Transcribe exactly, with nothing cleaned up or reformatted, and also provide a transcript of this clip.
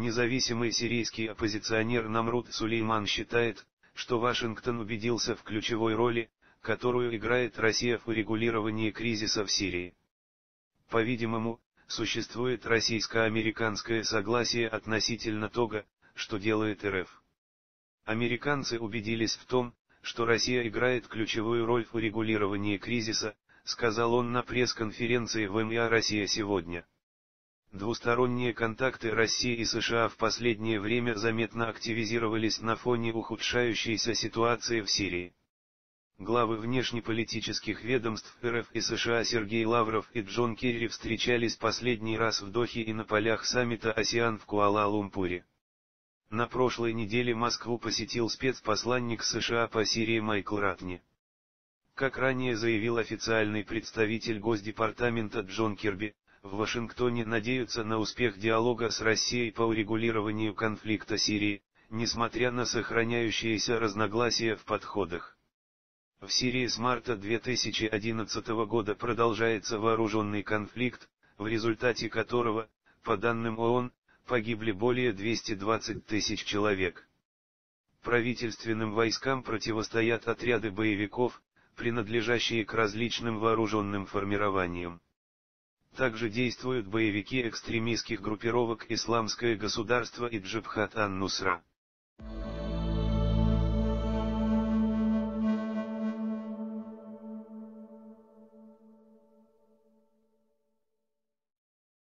Независимый сирийский оппозиционер Намруд Сулейман считает, что Вашингтон убедился в ключевой роли, которую играет Россия в урегулировании кризиса в Сирии. По-видимому, существует российско-американское согласие относительно того, что делает эр эф. Американцы убедились в том, что Россия играет ключевую роль в урегулировании кризиса, сказал он на пресс-конференции в эм и а «Россия сегодня». Двусторонние контакты России и США в последнее время заметно активизировались на фоне ухудшающейся ситуации в Сирии. Главы внешнеполитических ведомств эр эф и США Сергей Лавров и Джон Керри встречались последний раз в Дохе и на полях саммита АСЕАН в Куала-Лумпуре. На прошлой неделе Москву посетил спецпосланник США по Сирии Майкл Ратни. Как ранее заявил официальный представитель Госдепартамента Джон Кирби, в Вашингтоне надеются на успех диалога с Россией по урегулированию конфликта Сирии, несмотря на сохраняющиеся разногласия в подходах. В Сирии с марта две тысячи одиннадцатого года продолжается вооруженный конфликт, в результате которого, по данным ООН, погибли более двухсот двадцати тысяч человек. Правительственным войскам противостоят отряды боевиков, принадлежащие к различным вооруженным формированиям. Также действуют боевики экстремистских группировок «Исламское государство» и «Джабхат ан-Нусра».